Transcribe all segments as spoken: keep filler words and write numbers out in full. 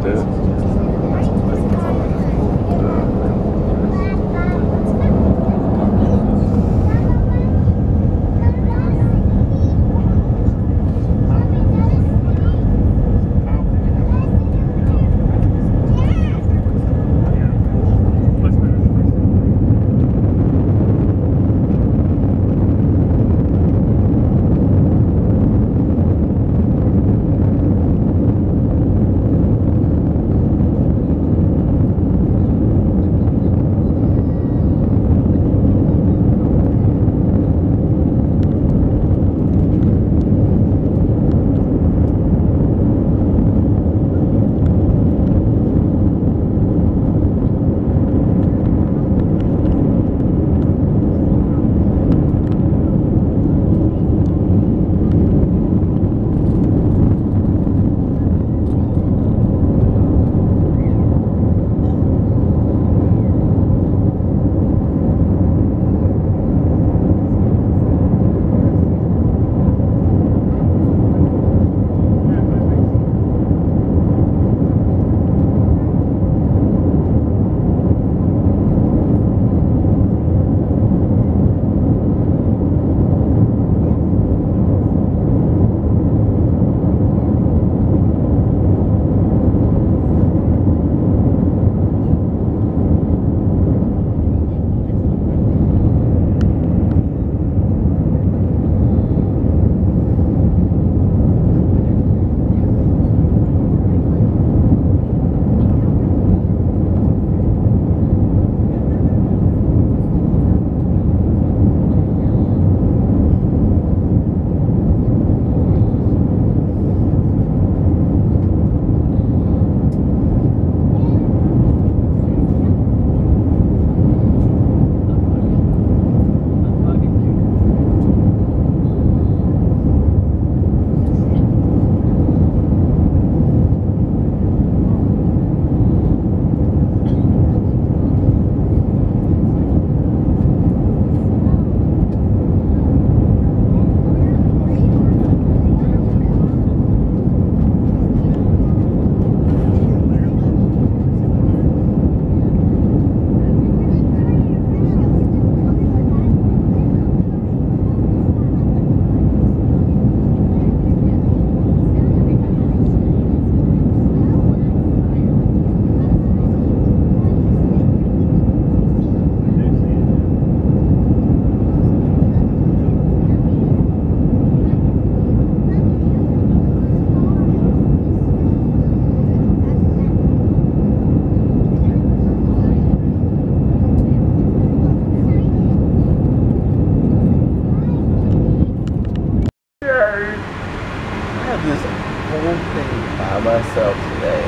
myself today,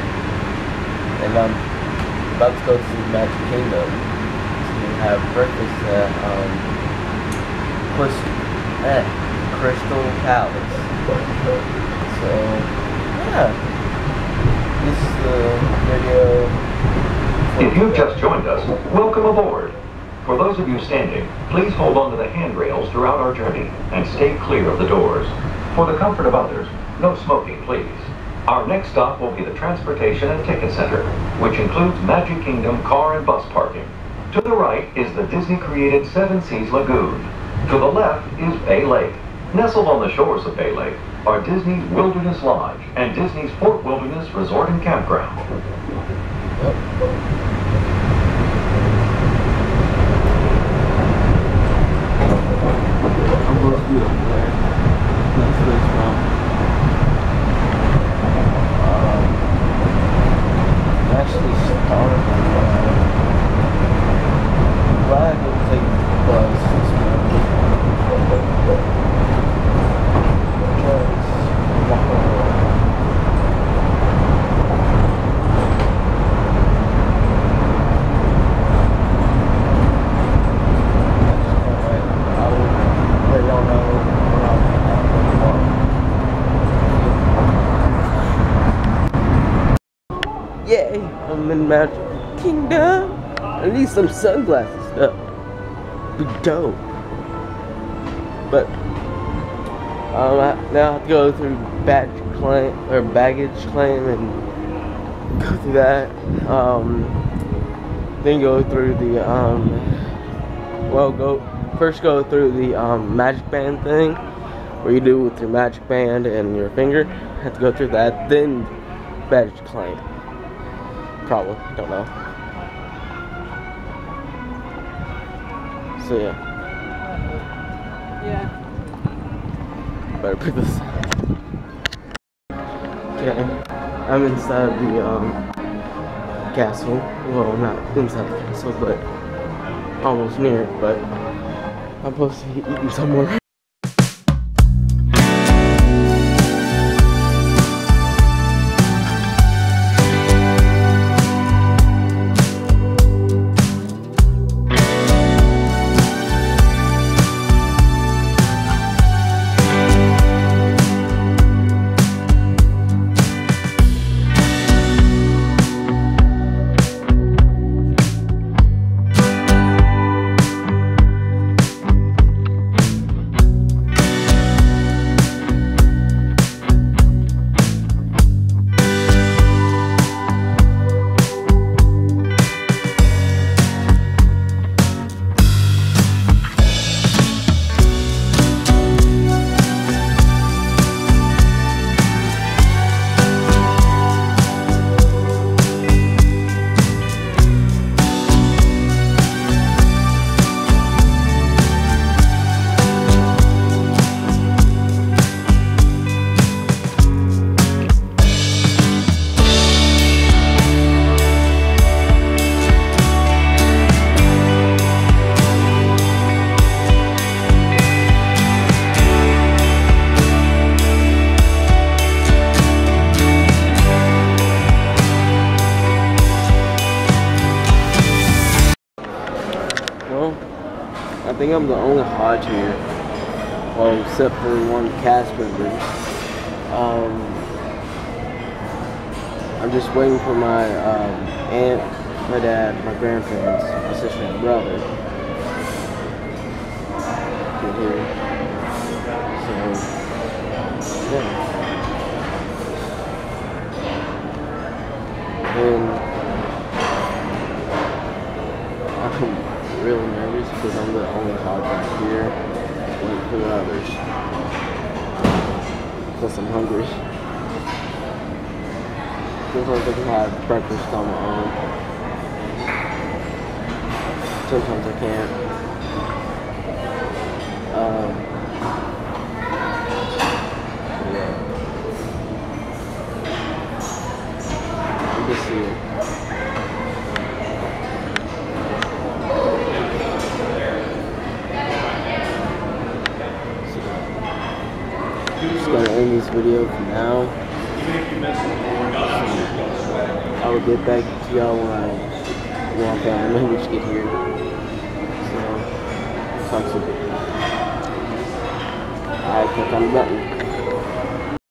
and I'm about to go to Magic Kingdom to have breakfast at um, eh, Crystal Palace. So, yeah, this is the video. If you've just joined us, welcome aboard. For those of you standing, please hold on to the handrails throughout our journey and stay clear of the doors. For the comfort of others, no smoking, please. Our next stop will be the Transportation and Ticket Center, which includes Magic Kingdom car and bus parking. To the right is the Disney-created Seven Seas Lagoon. To the left is Bay Lake. Nestled on the shores of Bay Lake are Disney Wilderness Lodge and Disney's Fort Wilderness Resort and Campground. Actually started glad you'll take the bus this morning. Yay, I'm in Magic Kingdom. I need some sunglasses though. Be dope. But um, I now have to go through badge claim or baggage claim and go through that. Um, then go through the um, well, go first go through the um, magic band thing, where you do with your magic band and your finger. Have to go through that. Then badge claim. Probably, don't know. So yeah. Yeah. Better put this. Okay, I'm inside the um, castle. Well, not inside the castle, but almost near it. But I'm supposed to be eating somewhere. I think I'm the only Hodge here, well, except for one cast member. Um, I'm just waiting for my um, aunt, my dad, my grandparents, my sister, and brother to get here. So, yeah. And I'm really nervous because I'm the only Hodge right here, waiting for the others. Plus I'm hungry. Sometimes I can have breakfast on my own. Sometimes I can't. Um, yeah. I'm just here. Just gonna end this video for now. I will get back to y'all when I walk out. I know we should get here. So, talk to you. I click on the button.